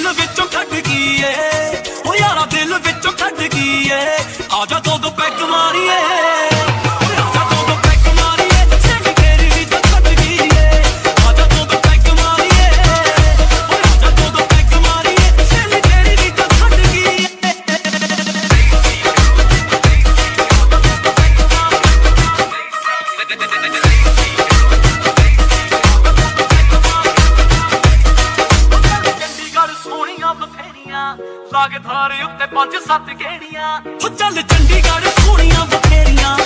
दिल विचों खट गई है, ओ यारा दिल विचों खट गई है। आजा दो दो पैग मारिए, आजा दो दो पैग मारिए, सिंह तेरी भी तो खट गई है। आजा दो दो पैग मारिए, ओ आजा दो दो पैग मारिए, सिंह तेरी भी तो खट गई है। लागे थारे उत्ते 5-7 गेड़ियां, चल चंडीगढ़ सोहणियां बथेरियां।